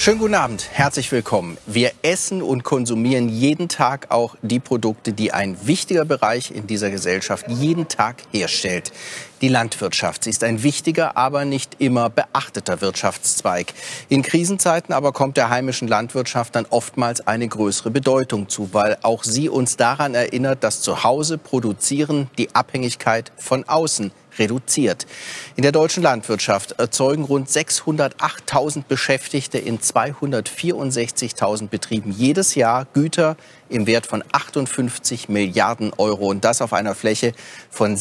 Schönen guten Abend, herzlich willkommen. Wir essen und konsumieren jeden Tag auch die Produkte, die ein wichtiger Bereich in dieser Gesellschaft jeden Tag herstellt. Die Landwirtschaft. Sie ist ein wichtiger, aber nicht immer beachteter Wirtschaftszweig. In Krisenzeiten aber kommt der heimischen Landwirtschaft dann oftmals eine größere Bedeutung zu, weil auch sie uns daran erinnert, dass zu Hause produzieren die Abhängigkeit von außen reduziert. In der deutschen Landwirtschaft erzeugen rund 608.000 Beschäftigte in 264.000 Betrieben jedes Jahr Güter im Wert von 58 Milliarden Euro und das auf einer Fläche von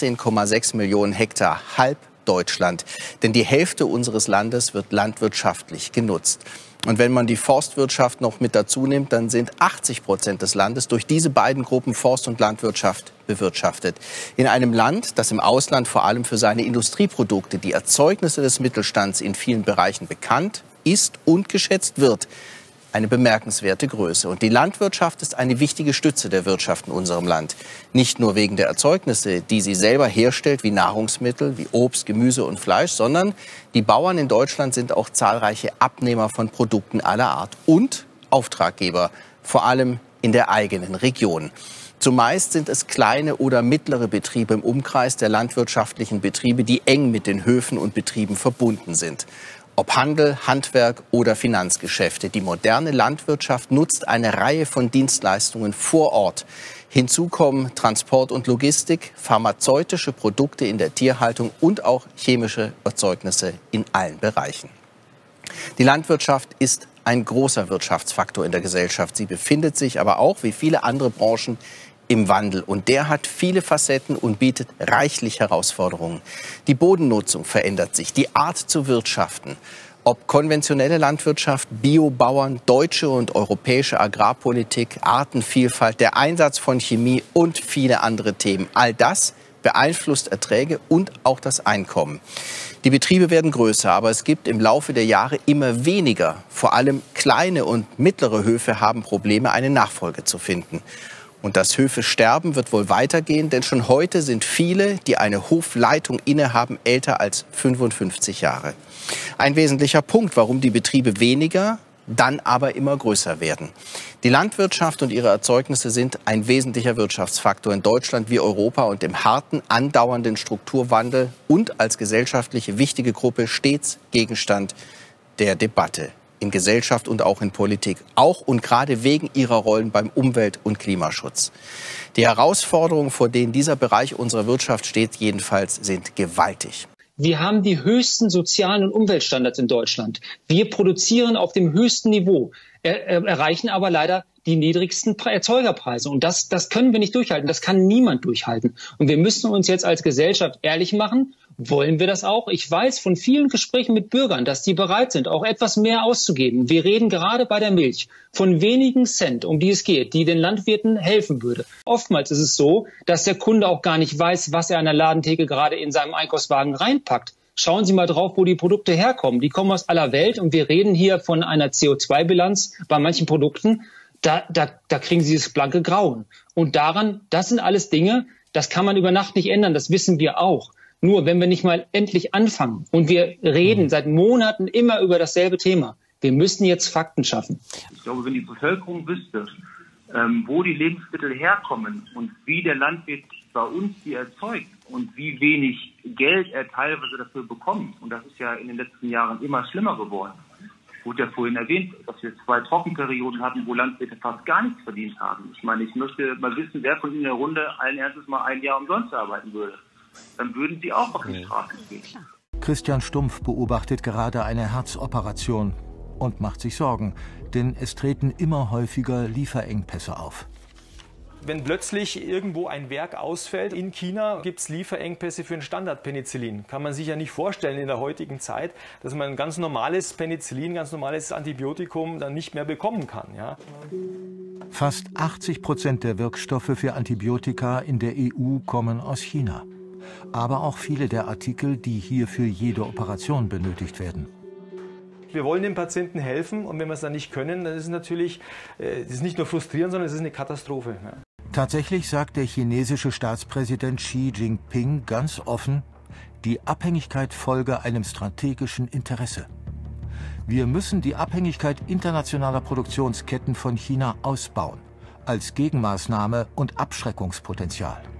16,6 Millionen Hektar, halb Deutschland. Denn die Hälfte unseres Landes wird landwirtschaftlich genutzt. Und wenn man die Forstwirtschaft noch mit dazu nimmt, dann sind 80% des Landes durch diese beiden Gruppen Forst und Landwirtschaft bewirtschaftet. In einem Land, das im Ausland vor allem für seine Industrieprodukte, die Erzeugnisse des Mittelstands in vielen Bereichen bekannt ist und geschätzt wird. Eine bemerkenswerte Größe. Und die Landwirtschaft ist eine wichtige Stütze der Wirtschaft in unserem Land. Nicht nur wegen der Erzeugnisse, die sie selber herstellt, wie Nahrungsmittel, wie Obst, Gemüse und Fleisch, sondern die Bauern in Deutschland sind auch zahlreiche Abnehmer von Produkten aller Art und Auftraggeber, vor allem in der eigenen Region. Zumeist sind es kleine oder mittlere Betriebe im Umkreis der landwirtschaftlichen Betriebe, die eng mit den Höfen und Betrieben verbunden sind. Ob Handel, Handwerk oder Finanzgeschäfte, die moderne Landwirtschaft nutzt eine Reihe von Dienstleistungen vor Ort. Hinzu kommen Transport und Logistik, pharmazeutische Produkte in der Tierhaltung und auch chemische Erzeugnisse in allen Bereichen. Die Landwirtschaft ist ein großer Wirtschaftsfaktor in der Gesellschaft. Sie befindet sich aber auch, wie viele andere Branchen, im Wandel. Und der hat viele Facetten und bietet reichlich Herausforderungen. Die Bodennutzung verändert sich, die Art zu wirtschaften. Ob konventionelle Landwirtschaft, Biobauern, deutsche und europäische Agrarpolitik, Artenvielfalt, der Einsatz von Chemie und viele andere Themen. All das beeinflusst Erträge und auch das Einkommen. Die Betriebe werden größer, aber es gibt im Laufe der Jahre immer weniger. Vor allem kleine und mittlere Höfe haben Probleme, eine Nachfolge zu finden. Und das Höfesterben wird wohl weitergehen, denn schon heute sind viele, die eine Hofleitung innehaben, älter als 55 Jahre. Ein wesentlicher Punkt, warum die Betriebe weniger, dann aber immer größer werden. Die Landwirtschaft und ihre Erzeugnisse sind ein wesentlicher Wirtschaftsfaktor in Deutschland wie Europa und im harten, andauernden Strukturwandel und als gesellschaftliche wichtige Gruppe stets Gegenstand der Debatte. In Gesellschaft und auch in Politik, auch und gerade wegen ihrer Rollen beim Umwelt- und Klimaschutz. Die Herausforderungen, vor denen dieser Bereich unserer Wirtschaft steht, jedenfalls sind gewaltig. Wir haben die höchsten sozialen und Umweltstandards in Deutschland. Wir produzieren auf dem höchsten Niveau, erreichen aber leider die niedrigsten Erzeugerpreise. Und das können wir nicht durchhalten. Das kann niemand durchhalten. Und wir müssen uns jetzt als Gesellschaft ehrlich machen. Wollen wir das auch? Ich weiß von vielen Gesprächen mit Bürgern, dass die bereit sind, auch etwas mehr auszugeben. Wir reden gerade bei der Milch von wenigen Cent, um die es geht, die den Landwirten helfen würde. Oftmals ist es so, dass der Kunde auch gar nicht weiß, was er an der Ladentheke gerade in seinem Einkaufswagen reinpackt. Schauen Sie mal drauf, wo die Produkte herkommen. Die kommen aus aller Welt und wir reden hier von einer CO2-Bilanz bei manchen Produkten. Da kriegen Sie das blanke Grauen. Und das sind alles Dinge, das kann man über Nacht nicht ändern, das wissen wir auch. Nur wenn wir nicht mal endlich anfangen und wir reden seit Monaten immer über dasselbe Thema, wir müssen jetzt Fakten schaffen. Ich glaube, wenn die Bevölkerung wüsste, wo die Lebensmittel herkommen und wie der Landwirt bei uns die erzeugt und wie wenig Geld er teilweise dafür bekommt, und das ist ja in den letzten Jahren immer schlimmer geworden. Wurde ja vorhin erwähnt, dass wir 2 Trockenperioden hatten, wo Landwirte fast gar nichts verdient haben. Ich meine, ich möchte mal wissen, wer von Ihnen in der Runde allen Ernstes mal ein Jahr umsonst arbeiten würde. Dann würden sie auch auf die Straße gehen. Christian Stumpf beobachtet gerade eine Herzoperation und macht sich Sorgen, denn es treten immer häufiger Lieferengpässe auf. Wenn plötzlich irgendwo ein Werk ausfällt in China, gibt es Lieferengpässe für ein Standardpenicillin. Kann man sich ja nicht vorstellen in der heutigen Zeit, dass man ein ganz normales Penicillin, ganz normales Antibiotikum dann nicht mehr bekommen kann. Ja? Fast 80% der Wirkstoffe für Antibiotika in der EU kommen aus China. Aber auch viele der Artikel, die hier für jede Operation benötigt werden. Wir wollen den Patienten helfen und wenn wir es dann nicht können, dann ist es natürlich das ist nicht nur frustrierend, sondern es ist eine Katastrophe. Ja. Tatsächlich sagt der chinesische Staatspräsident Xi Jinping ganz offen, die Abhängigkeit folge einem strategischen Interesse. Wir müssen die Abhängigkeit internationaler Produktionsketten von China ausbauen, als Gegenmaßnahme und Abschreckungspotenzial.